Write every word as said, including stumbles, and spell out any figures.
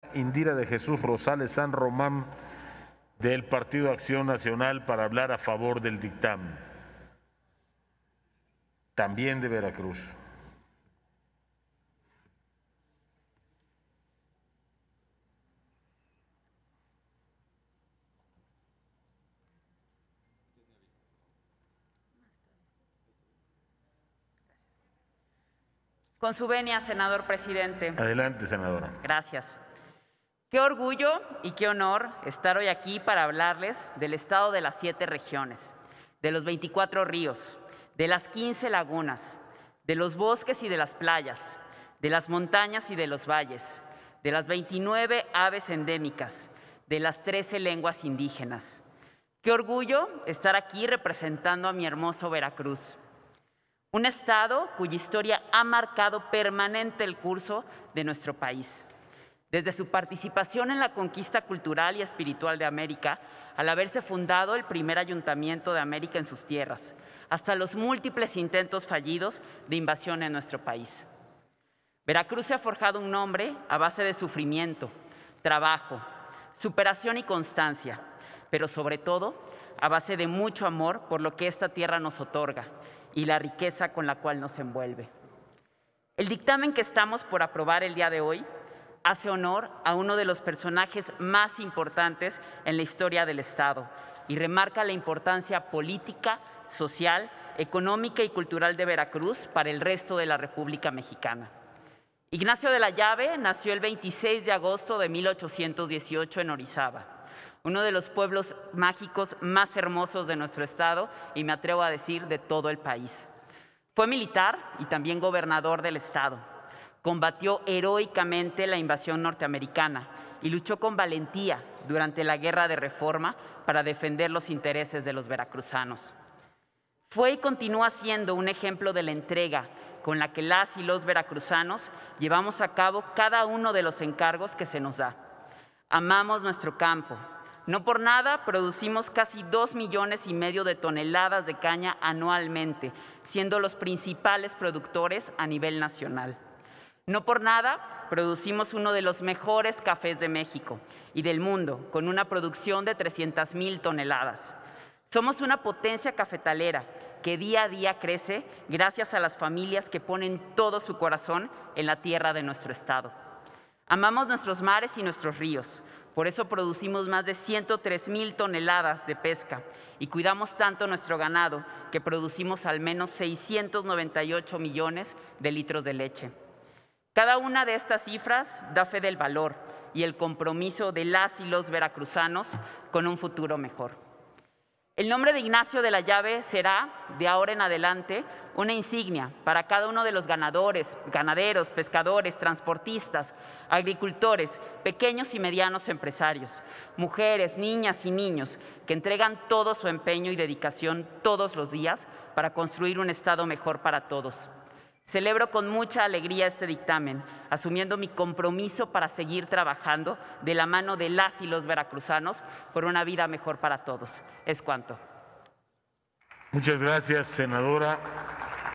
Indira de Jesús Rosales San Román, del Partido Acción Nacional, para hablar a favor del dictamen. También de Veracruz. Con su venia, senador presidente. Adelante, senadora. Gracias. Qué orgullo y qué honor estar hoy aquí para hablarles del estado de las siete regiones, de los veinticuatro ríos, de las quince lagunas, de los bosques y de las playas, de las montañas y de los valles, de las veintinueve aves endémicas, de las trece lenguas indígenas. Qué orgullo estar aquí representando a mi hermoso Veracruz. Un estado cuya historia ha marcado permanente el curso de nuestro país. Desde su participación en la conquista cultural y espiritual de América, al haberse fundado el primer ayuntamiento de América en sus tierras, hasta los múltiples intentos fallidos de invasión en nuestro país. Veracruz se ha forjado un nombre a base de sufrimiento, trabajo, superación y constancia, pero sobre todo a base de mucho amor por lo que esta tierra nos otorga y la riqueza con la cual nos envuelve. El dictamen que estamos por aprobar el día de hoy hace honor a uno de los personajes más importantes en la historia del Estado y remarca la importancia política, social, económica y cultural de Veracruz para el resto de la República Mexicana. Ignacio de la Llave nació el veintiséis de agosto de mil ochocientos dieciocho en Orizaba, uno de los pueblos mágicos más hermosos de nuestro estado y me atrevo a decir de todo el país. Fue militar y también gobernador del estado. Combatió heroicamente la invasión norteamericana y luchó con valentía durante la Guerra de Reforma para defender los intereses de los veracruzanos. Fue y continúa siendo un ejemplo de la entrega con la que las y los veracruzanos llevamos a cabo cada uno de los encargos que se nos da. Amamos nuestro campo. No por nada producimos casi dos millones y medio de toneladas de caña anualmente, siendo los principales productores a nivel nacional. No por nada producimos uno de los mejores cafés de México y del mundo, con una producción de trescientas mil toneladas. Somos una potencia cafetalera que día a día crece gracias a las familias que ponen todo su corazón en la tierra de nuestro estado. Amamos nuestros mares y nuestros ríos. Por eso producimos más de ciento tres mil toneladas de pesca y cuidamos tanto nuestro ganado que producimos al menos seiscientos noventa y ocho millones de litros de leche. Cada una de estas cifras da fe del valor y el compromiso de las y los veracruzanos con un futuro mejor. El nombre de Ignacio de la Llave será, de ahora en adelante, una insignia para cada uno de los ganadores, ganaderos, pescadores, transportistas, agricultores, pequeños y medianos empresarios, mujeres, niñas y niños que entregan todo su empeño y dedicación todos los días para construir un estado mejor para todos. Celebro con mucha alegría este dictamen, asumiendo mi compromiso para seguir trabajando de la mano de las y los veracruzanos por una vida mejor para todos. Es cuanto. Muchas gracias, senadora.